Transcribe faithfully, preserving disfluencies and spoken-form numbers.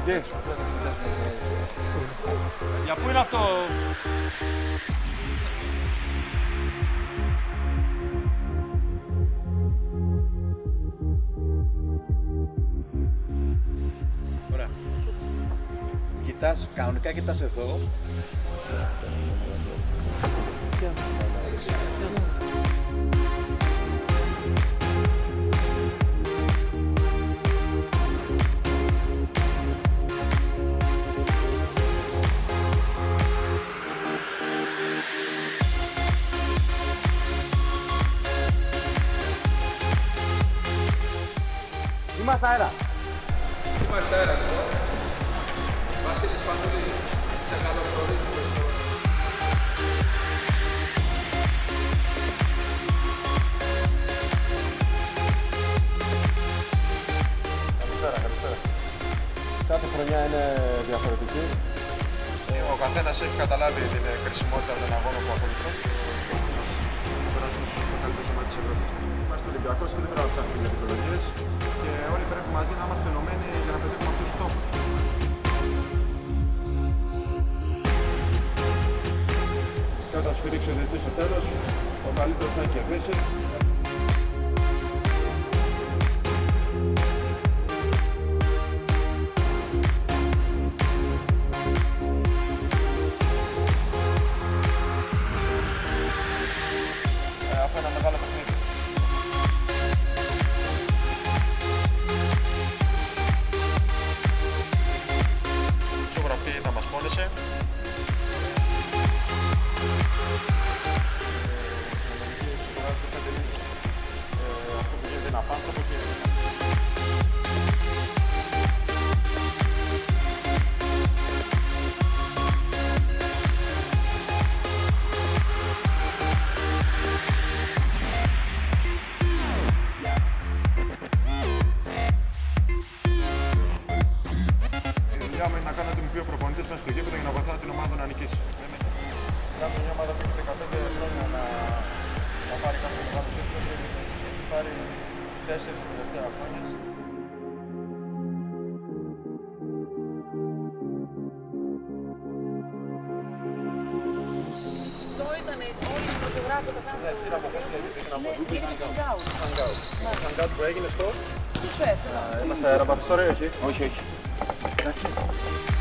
Εκεί. Για πού είναι αυτό? Ωραία. Κοιτάς, κανονικά κοιτάς εδώ. Είμαστε αέρα. Είμαστε αέρα εδώ. Βασίλης Πανούλη, σε καλωσορίζουμε στο... Καλησπέρα, καλησπέρα. Κάθε χρονιά είναι διαφορετική. Ο καθένας έχει καταλάβει την χρησιμότητα των αγώνων που ακολουθούν. Περάσουμε στους καλύτερους ομάδες της Ευρώπης. Είμαστε Ολυμπιακός και δεν πρέπει να ψάχνουμε για δικαιολογίες. Και όλοι πρέπει μαζί να είμαστε ενωμένοι για να πετύχουμε αυτούς τους στόχους. Και όταν σφυρίξει ο διαιτητής στο τέλος, ο καλύτερος θα κερδίσει. Αυτό είναι ένα μεγάλο παιχνίδι. Θα μας πόνεσε. Αυτό που γίνεται είναι απάνθρωπο και... να κάνω ότι μου πει ο προπονητής μέσα στο γήπεδο για να βοηθάω την ομάδα να νικήσει. Κάνουμε μια ομάδα που έχει δεκαπέντε χρόνια να, να πάρει κάποιο μεγάλο τίτλο και έχει πάρει τέσσερις τελευταία χρόνια. Αυτό ήταν όλοι οι δημοσιογράφοι τα κάνουν. Ναι, τι να πω, πώς λέγεται, τι να πω. Hangout που έγινε στο... Του σεφ. Είμαστε αεραπαθιστόροι, όχι. Όχι, όχι. Εντάξει.